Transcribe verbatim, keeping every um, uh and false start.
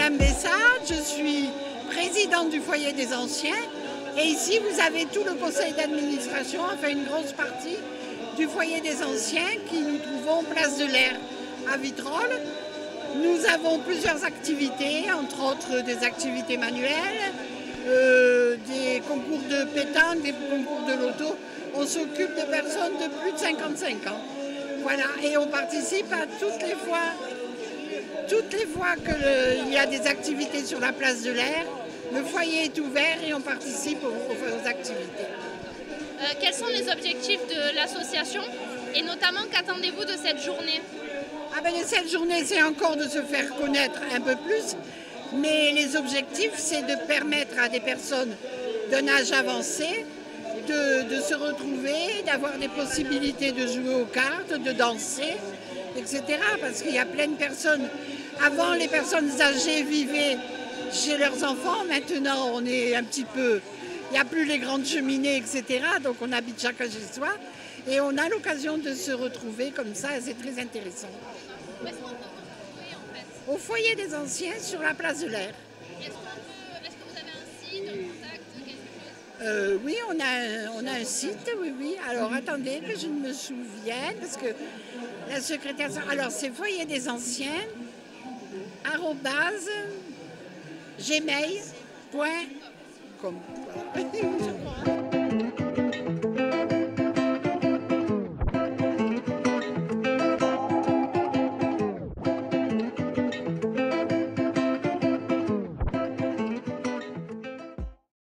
Madame Bessade, je suis présidente du foyer des anciens et ici vous avez tout le conseil d'administration, enfin une grosse partie du foyer des anciens qui nous trouvons place de l'Air à Vitrolles. Nous avons plusieurs activités, entre autres des activités manuelles, euh, des concours de pétanque, des concours de loto. On s'occupe de personnes de plus de cinquante-cinq ans. Voilà, et on participe à toutes les fois, toutes les fois qu'il y a des activités sur la place de l'Air. Le foyer est ouvert et on participe aux, aux activités. Euh, quels sont les objectifs de l'association et notamment qu'attendez-vous de cette journée? Ah ben, cette journée, c'est encore de se faire connaître un peu plus, mais les objectifs, c'est de permettre à des personnes d'un âge avancé de, de se retrouver, d'avoir des possibilités de jouer aux cartes, de danser, et cetera. Parce qu'il y a plein de personnes. Avant, les personnes âgées vivaient chez leurs enfants. Maintenant, on est un petit peu... Il n'y a plus les grandes cheminées, et cetera. Donc, on habite chacun chez soi. Et on a l'occasion de se retrouver comme ça. C'est très intéressant. Où est-ce qu'on peut vous retrouver, en fait? Au foyer des anciens, sur la place de l'Air. Est-ce qu'on peut... Est-ce que vous avez un site, un contact, quelque chose? Euh, oui, on a, on a un site, oui, oui. Alors, attendez que je ne me souvienne, parce que la secrétaire... Alors, c'est foyer des anciens, arrobase, gmail point com. Voilà.